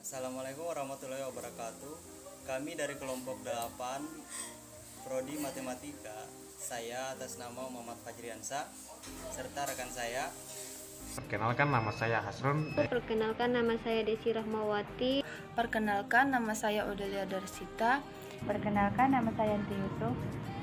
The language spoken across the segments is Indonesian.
Assalamualaikum warahmatullahi wabarakatuh. Kami dari kelompok 8 Prodi Matematika. Saya atas nama Muhammad Fajriansa serta rekan saya. Perkenalkan, nama saya Hasrun. Perkenalkan, nama saya Desi Rahmawati. Perkenalkan, nama saya Odelia Darsita. Perkenalkan, nama saya Yanti Yusuf.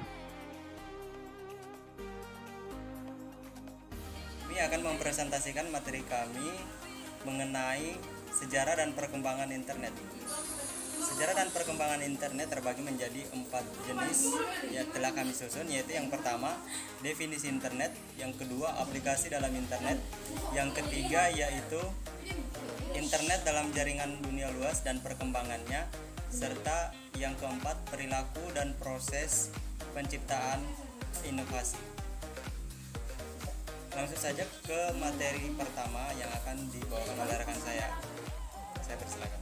Kami akan mempresentasikan materi kami mengenai sejarah dan perkembangan internet. Sejarah dan perkembangan internet terbagi menjadi 4 jenis yang telah kami susun, yaitu yang pertama definisi internet, yang kedua aplikasi dalam internet, yang ketiga yaitu internet dalam jaringan dunia luas dan perkembangannya, serta yang keempat perilaku dan proses penciptaan inovasi. Langsung saja ke materi pertama yang akan dibawakan oleh rekan saya. Saya persilakan.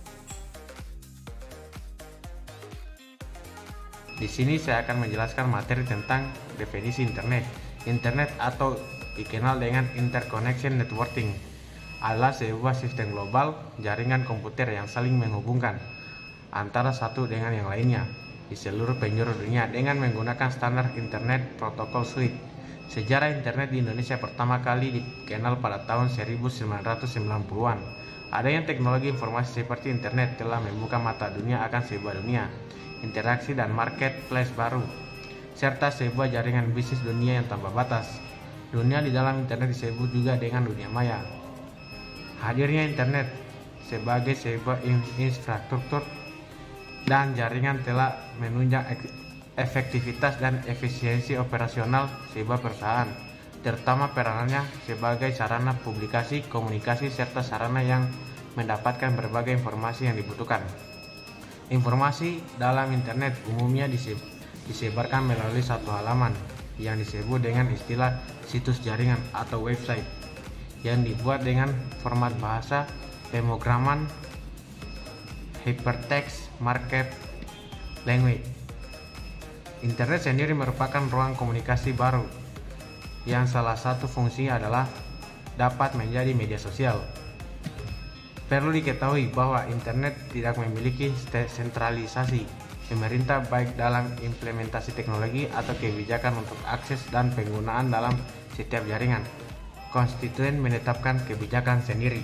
Di sini saya akan menjelaskan materi tentang definisi internet. Internet atau dikenal dengan interconnection networking adalah sebuah sistem global jaringan komputer yang saling menghubungkan antara satu dengan yang lainnya di seluruh penjuru dunia dengan menggunakan standar Internet Protocol Suite. Sejarah internet di Indonesia pertama kali dikenal pada tahun 1990-an. Adanya teknologi informasi seperti internet telah membuka mata dunia akan sebuah dunia interaksi dan marketplace baru, serta sebuah jaringan bisnis dunia yang tanpa batas. Dunia di dalam internet disebut juga dengan dunia maya. Hadirnya internet sebagai sebuah infrastruktur dan jaringan telah menunjang efektivitas dan efisiensi operasional sebuah perusahaan, terutama peranannya sebagai sarana publikasi, komunikasi, serta sarana yang mendapatkan berbagai informasi yang dibutuhkan. Informasi dalam internet umumnya disebarkan melalui satu halaman yang disebut dengan istilah situs jaringan atau website yang dibuat dengan format bahasa pemrograman hypertext markup language. Internet sendiri merupakan ruang komunikasi baru yang salah satu fungsinya adalah dapat menjadi media sosial. Perlu diketahui bahwa internet tidak memiliki sentralisasi pemerintah baik dalam implementasi teknologi atau kebijakan untuk akses dan penggunaan dalam setiap jaringan. Konstituen menetapkan kebijakan sendiri.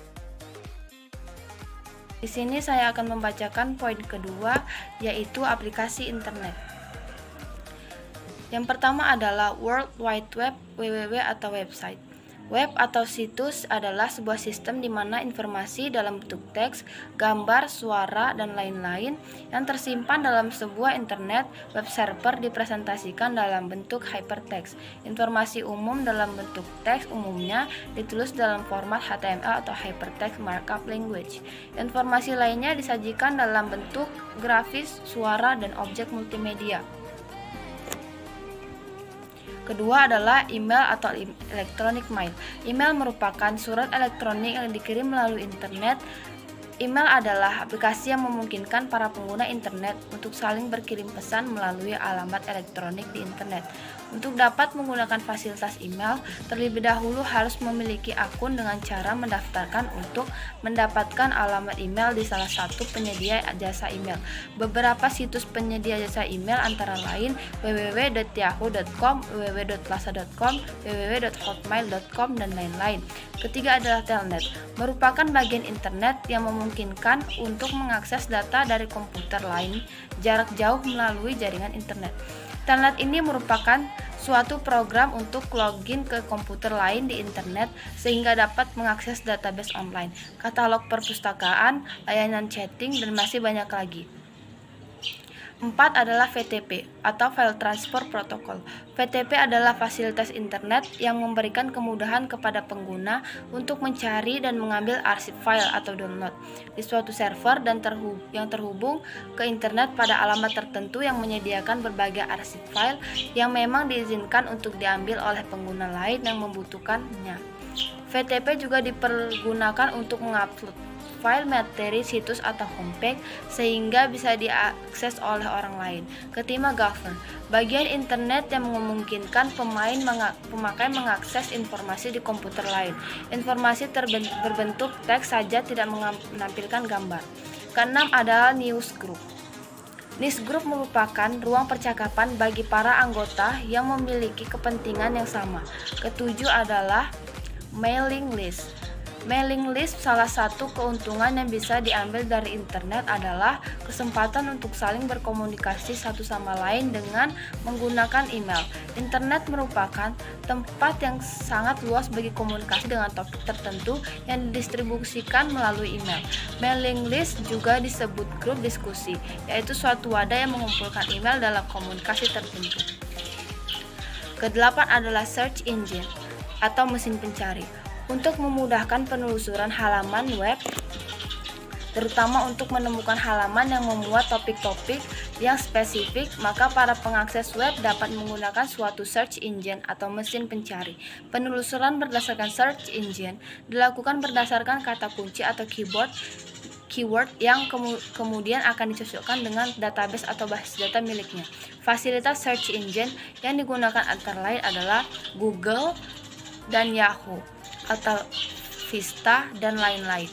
Di sini saya akan membacakan poin kedua, yaitu aplikasi internet. Yang pertama adalah World Wide Web, WWW atau website. Web atau situs adalah sebuah sistem di mana informasi dalam bentuk teks, gambar, suara, dan lain-lain yang tersimpan dalam sebuah internet web server dipresentasikan dalam bentuk hypertext. Informasi umum dalam bentuk teks umumnya ditulis dalam format HTML atau Hypertext Markup Language. Informasi lainnya disajikan dalam bentuk grafis, suara, dan objek multimedia. Kedua adalah email atau electronic mail. Email merupakan surat elektronik yang dikirim melalui internet. Email adalah aplikasi yang memungkinkan para pengguna internet untuk saling berkirim pesan melalui alamat elektronik di internet. Untuk dapat menggunakan fasilitas email, terlebih dahulu harus memiliki akun dengan cara mendaftarkan untuk mendapatkan alamat email di salah satu penyedia jasa email. Beberapa situs penyedia jasa email antara lain www.yahoo.com, www.plaza.com, www.hotmail.com, dan lain-lain. Ketiga adalah telnet, merupakan bagian internet yang memungkinkan untuk mengakses data dari komputer lain jarak jauh melalui jaringan internet. Telnet ini merupakan suatu program untuk login ke komputer lain di internet sehingga dapat mengakses database online, katalog perpustakaan, layanan chatting, dan masih banyak lagi. 4 adalah VTP atau File Transfer Protocol. VTP adalah fasilitas internet yang memberikan kemudahan kepada pengguna untuk mencari dan mengambil arsip file atau download di suatu server dan yang terhubung ke internet pada alamat tertentu yang menyediakan berbagai arsip file yang memang diizinkan untuk diambil oleh pengguna lain yang membutuhkannya. VTP juga dipergunakan untuk mengupload file materi situs atau homepage sehingga bisa diakses oleh orang lain. Ketiga, govern, bagian internet yang memungkinkan pemakai mengakses informasi di komputer lain. Informasi berbentuk teks saja, tidak menampilkan gambar. Keenam adalah newsgroup. Newsgroup merupakan ruang percakapan bagi para anggota yang memiliki kepentingan yang sama. Ketujuh adalah mailing list. Mailing list, salah satu keuntungan yang bisa diambil dari internet adalah kesempatan untuk saling berkomunikasi satu sama lain dengan menggunakan email. Internet merupakan tempat yang sangat luas bagi komunikasi dengan topik tertentu yang didistribusikan melalui email. Mailing list juga disebut grup diskusi, yaitu suatu wadah yang mengumpulkan email dalam komunikasi tertentu. Kedelapan adalah search engine atau mesin pencari. Untuk memudahkan penelusuran halaman web, terutama untuk menemukan halaman yang memuat topik-topik yang spesifik, maka para pengakses web dapat menggunakan suatu search engine atau mesin pencari. Penelusuran berdasarkan search engine dilakukan berdasarkan kata kunci atau keyword yang kemudian akan dicocokkan dengan database atau basis data miliknya. Fasilitas search engine yang digunakan antara lain adalah Google dan Yahoo, atau Vista, dan lain-lain.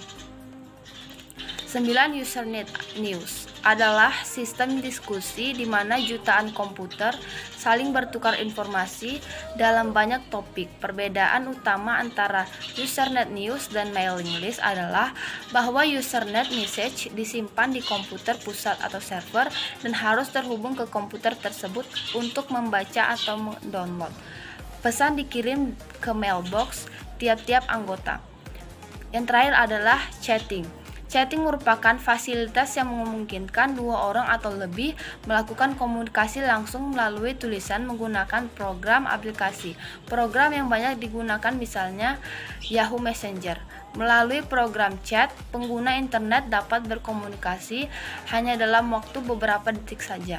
9. Usernet News adalah sistem diskusi di mana jutaan komputer saling bertukar informasi dalam banyak topik. Perbedaan utama antara Usernet News dan mailing list adalah bahwa Usernet message disimpan di komputer pusat atau server dan harus terhubung ke komputer tersebut untuk membaca atau mendownload. Pesan dikirim ke mailbox tiap-tiap anggota. Yang terakhir adalah chatting. Chatting merupakan fasilitas yang memungkinkan dua orang atau lebih melakukan komunikasi langsung melalui tulisan menggunakan program aplikasi. Program yang banyak digunakan misalnya Yahoo Messenger. Melalui program chat, pengguna internet dapat berkomunikasi hanya dalam waktu beberapa detik saja.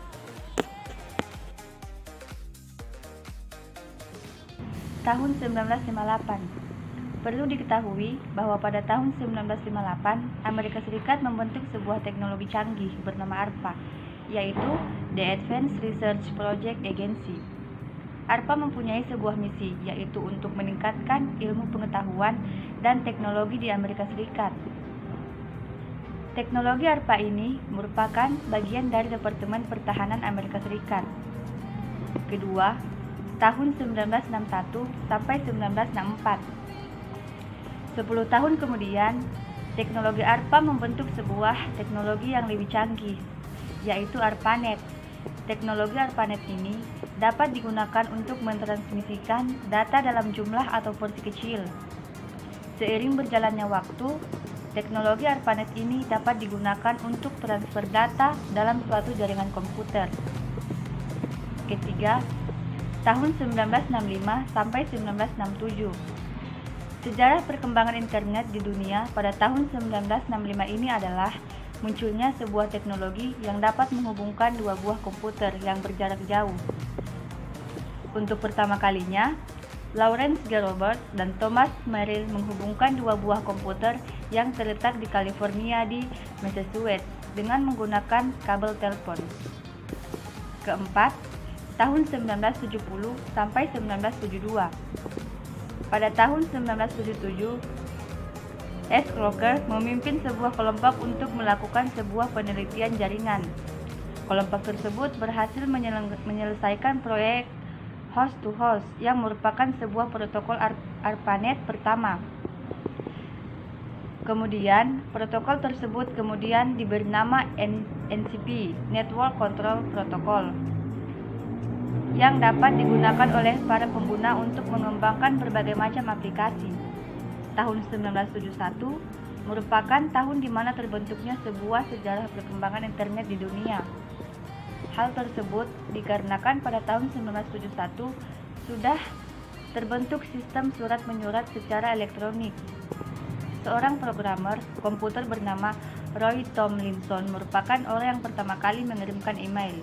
Tahun 1958. Perlu diketahui bahwa pada tahun 1958, Amerika Serikat membentuk sebuah teknologi canggih bernama ARPA, yaitu The Advanced Research Project Agency. ARPA mempunyai sebuah misi, yaitu untuk meningkatkan ilmu pengetahuan dan teknologi di Amerika Serikat. Teknologi ARPA ini merupakan bagian dari Departemen Pertahanan Amerika Serikat. Kedua, tahun 1961 sampai 1964. 10 tahun kemudian, teknologi ARPA membentuk sebuah teknologi yang lebih canggih, yaitu ARPANET. Teknologi ARPANET ini dapat digunakan untuk mentransmisikan data dalam jumlah atau porsi kecil. Seiring berjalannya waktu, teknologi ARPANET ini dapat digunakan untuk transfer data dalam suatu jaringan komputer. Ketiga, tahun 1965 sampai 1967. Sejarah perkembangan internet di dunia pada tahun 1965 ini adalah munculnya sebuah teknologi yang dapat menghubungkan dua buah komputer yang berjarak jauh. Untuk pertama kalinya, Lawrence G. Roberts dan Thomas Merrill menghubungkan dua buah komputer yang terletak di California di Massachusetts dengan menggunakan kabel telepon. Keempat, tahun 1970 sampai 1972. Pada tahun 1977, S. Crocker memimpin sebuah kelompok untuk melakukan sebuah penelitian jaringan. Kelompok tersebut berhasil menyelesaikan proyek host to host yang merupakan sebuah protokol ARPANET pertama. Kemudian, protokol tersebut kemudian diberi nama NCP, Network Control Protocol, yang dapat digunakan oleh para pengguna untuk mengembangkan berbagai macam aplikasi. Tahun 1971 merupakan tahun di mana terbentuknya sebuah sejarah perkembangan internet di dunia. Hal tersebut dikarenakan pada tahun 1971 sudah terbentuk sistem surat menyurat secara elektronik. Seorang programmer komputer bernama Roy Tomlinson merupakan orang yang pertama kali mengirimkan email.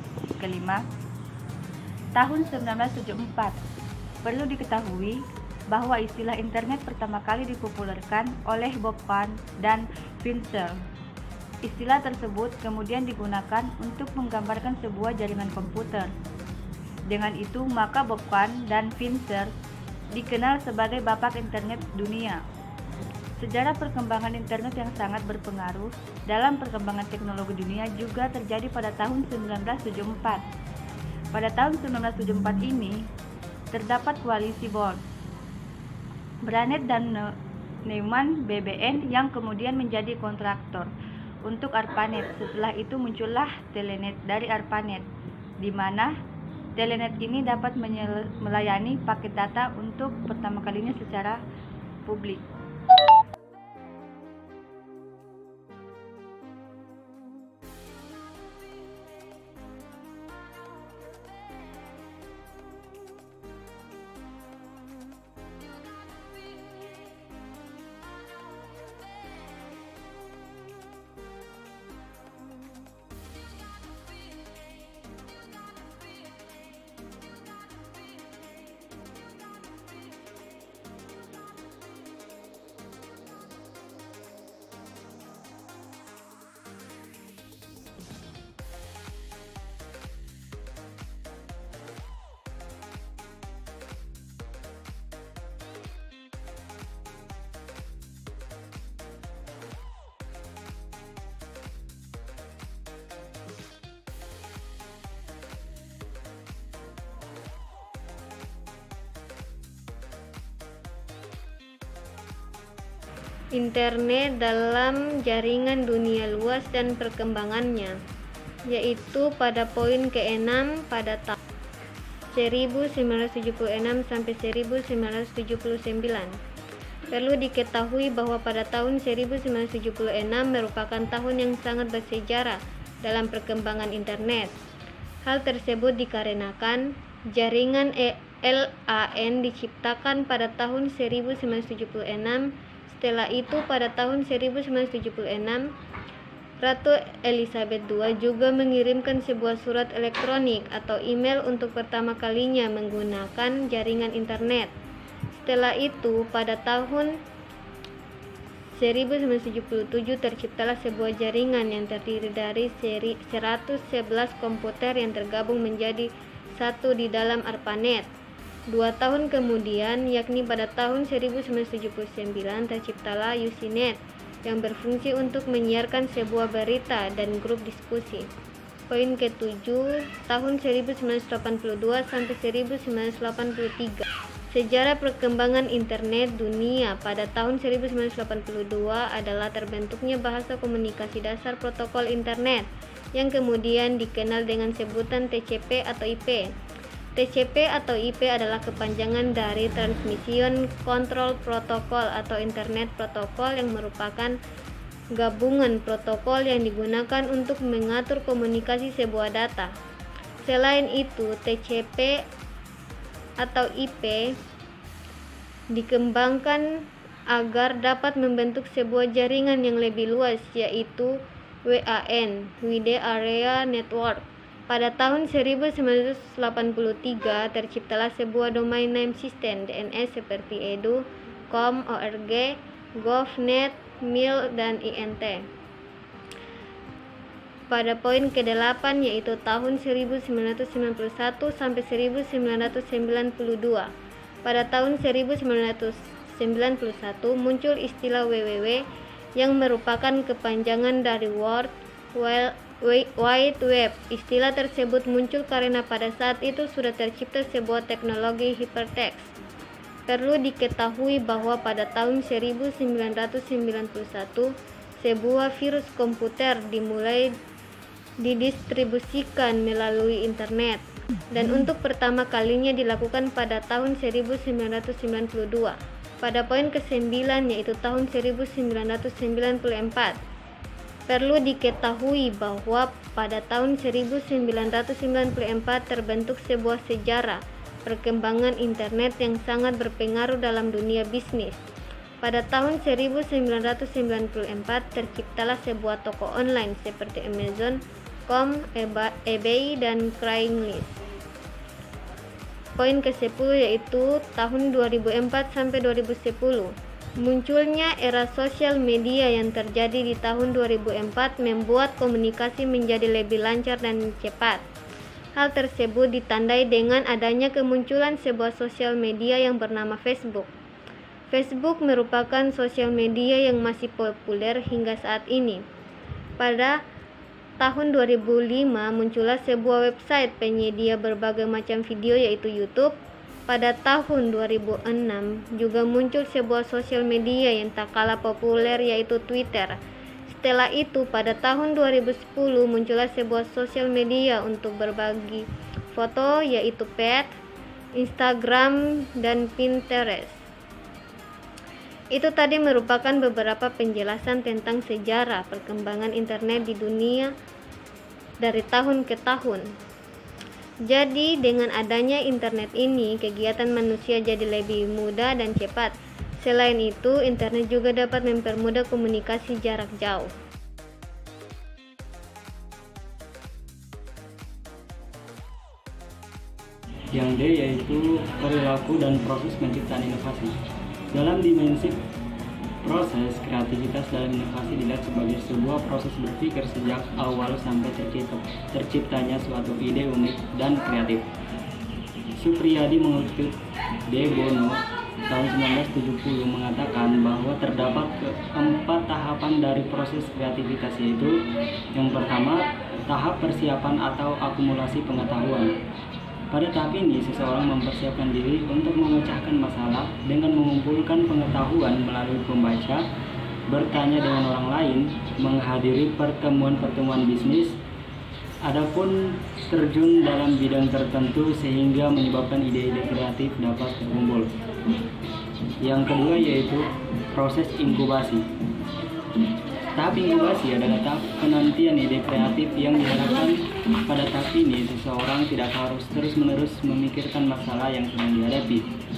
Kelima, tahun 1974. Perlu diketahui bahwa istilah internet pertama kali dipopulerkan oleh Bob Kahn dan Fincher. Istilah tersebut kemudian digunakan untuk menggambarkan sebuah jaringan komputer. Dengan itu, maka Bob Kahn dan Fincher dikenal sebagai bapak internet dunia. Sejarah perkembangan internet yang sangat berpengaruh dalam perkembangan teknologi dunia juga terjadi pada tahun 1974. Pada tahun 1974 ini, terdapat koalisi Bohr, Branet dan Neumann BBN yang kemudian menjadi kontraktor untuk ARPANET. Setelah itu muncullah Telenet dari ARPANET, di mana Telenet ini dapat melayani paket data untuk pertama kalinya secara publik. Internet dalam jaringan dunia luas dan perkembangannya, yaitu pada poin ke-6 pada tahun 1976 sampai 1979. Perlu diketahui bahwa pada tahun 1976 merupakan tahun yang sangat bersejarah dalam perkembangan internet. Hal tersebut dikarenakan jaringan LAN diciptakan pada tahun 1976. Setelah itu, pada tahun 1976, Ratu Elizabeth II juga mengirimkan sebuah surat elektronik atau email untuk pertama kalinya menggunakan jaringan internet. Setelah itu, pada tahun 1977 terciptalah sebuah jaringan yang terdiri dari 111 komputer yang tergabung menjadi satu di dalam ARPANET. 2 tahun kemudian, yakni pada tahun 1979, terciptalah Usenet yang berfungsi untuk menyiarkan sebuah berita dan grup diskusi. Poin ke-7, tahun 1982 sampai 1983. Sejarah perkembangan internet dunia pada tahun 1982 adalah terbentuknya bahasa komunikasi dasar protokol internet yang kemudian dikenal dengan sebutan TCP atau IP. TCP atau IP adalah kepanjangan dari Transmission Control Protocol atau Internet Protocol yang merupakan gabungan protokol yang digunakan untuk mengatur komunikasi sebuah data. Selain itu, TCP atau IP dikembangkan agar dapat membentuk sebuah jaringan yang lebih luas, yaitu WAN, Wide Area Network. Pada tahun 1983 terciptalah sebuah domain name system DNS seperti edu, com, org, gov.net, mil, dan int. Pada poin ke-8 yaitu tahun 1991 sampai 1992. Pada tahun 1991 muncul istilah www yang merupakan kepanjangan dari World Wide Web. Istilah tersebut muncul karena pada saat itu sudah tercipta sebuah teknologi hypertext. Perlu diketahui bahwa pada tahun 1991 sebuah virus komputer dimulai didistribusikan melalui internet, dan untuk pertama kalinya dilakukan pada tahun 1992. Pada poin ke-9 yaitu tahun 1994. Perlu diketahui bahwa pada tahun 1994 terbentuk sebuah sejarah perkembangan internet yang sangat berpengaruh dalam dunia bisnis. Pada tahun 1994 terciptalah sebuah toko online seperti Amazon, eBay, dan Craigslist. Poin ke-10 yaitu tahun 2004 sampai 2010. Munculnya era sosial media yang terjadi di tahun 2004 membuat komunikasi menjadi lebih lancar dan cepat. Hal tersebut ditandai dengan adanya kemunculan sebuah sosial media yang bernama Facebook. Facebook merupakan sosial media yang masih populer hingga saat ini. Pada tahun 2005 muncullah sebuah website penyedia berbagai macam video yaitu YouTube. Pada tahun 2006 juga muncul sebuah sosial media yang tak kalah populer yaitu Twitter. Setelah itu pada tahun 2010 muncullah sebuah sosial media untuk berbagi foto yaitu Pet, Instagram, dan Pinterest. Itu tadi merupakan beberapa penjelasan tentang sejarah perkembangan internet di dunia dari tahun ke tahun. Jadi dengan adanya internet ini, kegiatan manusia jadi lebih mudah dan cepat. Selain itu, internet juga dapat mempermudah komunikasi jarak jauh. Yang D yaitu perilaku dan proses penciptaan inovasi. Dalam dimensi proses, kreativitas dalam inovasi dilihat sebagai sebuah proses berpikir sejak awal sampai terciptanya suatu ide unik dan kreatif. Supriyadi mengutip De Bono tahun 1970 mengatakan bahwa terdapat keempat tahapan dari proses kreativitas, yaitu yang pertama, tahap persiapan atau akumulasi pengetahuan. Pada tahap ini, seseorang mempersiapkan diri untuk memecahkan masalah dengan mengumpulkan pengetahuan melalui membaca, bertanya dengan orang lain, menghadiri pertemuan-pertemuan bisnis, adapun terjun dalam bidang tertentu sehingga menyebabkan ide-ide kreatif dapat terkumpul. Yang kedua yaitu proses inkubasi. Tahap inkubasi adalah tahap penantian ide kreatif yang diharapkan pada tahap ini seseorang tidak harus terus-menerus memikirkan masalah yang sedang dihadapi,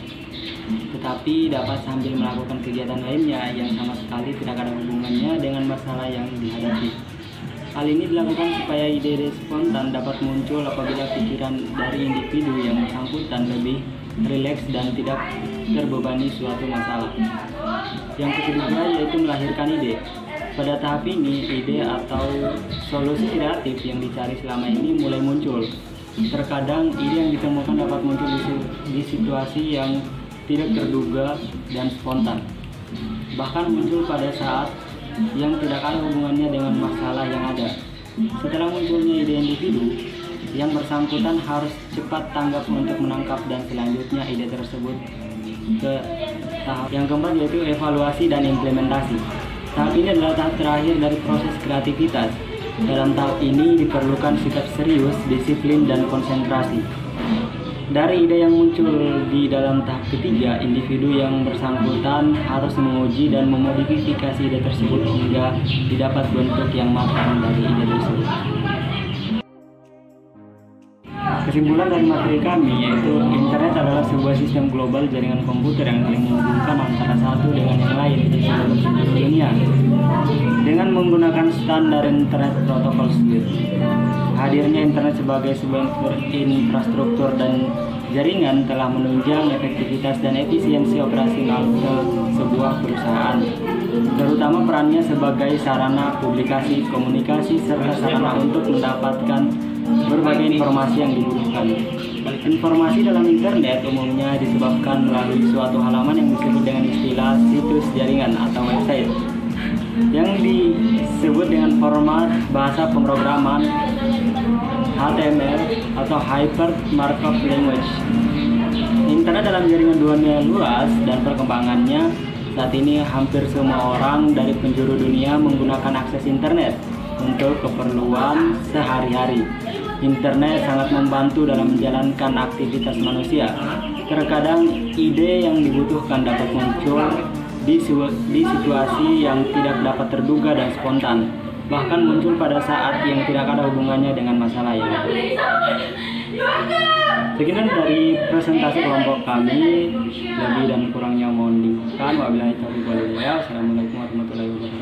tetapi dapat sambil melakukan kegiatan lainnya yang sama sekali tidak ada hubungannya dengan masalah yang dihadapi. Hal ini dilakukan supaya ide-ide spontan dapat muncul apabila pikiran dari individu yang bersangkutan lebih rileks dan tidak terbebani suatu masalah. Yang ketiga yaitu melahirkan ide. Pada tahap ini, ide atau solusi kreatif yang dicari selama ini mulai muncul. Terkadang ide yang ditemukan dapat muncul di situasi yang tidak terduga dan spontan. Bahkan muncul pada saat yang tidak ada hubungannya dengan masalah yang ada. Setelah munculnya ide individu, yang bersangkutan harus cepat tanggap untuk menangkap dan selanjutnya ide tersebut ke tahap yang keempat yaitu evaluasi dan implementasi. Tahap ini adalah tahap terakhir dari proses kreativitas. Dalam tahap ini diperlukan sikap serius, disiplin, dan konsentrasi. Dari ide yang muncul di dalam tahap ketiga, individu yang bersangkutan harus menguji dan memodifikasi ide tersebut hingga didapat bentuk yang matang dari ide tersebut. Kesimpulan dari materi kami yaitu internet adalah sebuah sistem global jaringan komputer yang saling menghubungkan antara satu dengan yang lain di seluruh dunia dengan menggunakan standar internet protokol suite. Hadirnya internet sebagai sebuah infrastruktur dan jaringan telah menunjang efektivitas dan efisiensi operasional ke sebuah perusahaan, terutama perannya sebagai sarana publikasi, komunikasi, serta sarana untuk mendapatkan berbagai informasi yang dibutuhkan. Informasi dalam internet umumnya disebabkan melalui suatu halaman yang disebut dengan istilah situs jaringan atau website, yang disebut dengan format bahasa pemrograman HTML atau Hypermarkup Language. Internet dalam jaringan dunia luas dan perkembangannya saat ini hampir semua orang dari penjuru dunia menggunakan akses internet untuk keperluan sehari-hari. Internet sangat membantu dalam menjalankan aktivitas manusia. Terkadang ide yang dibutuhkan dapat muncul di situasi yang tidak dapat terduga dan spontan, bahkan muncul pada saat yang tidak ada hubungannya dengan masalah yang ada. Sekian dari presentasi kelompok kami, lebih dan kurangnya mohon dimaafkan. Wabillahi taufiq wal hidayah. Assalamualaikum warahmatullahi wabarakatuh.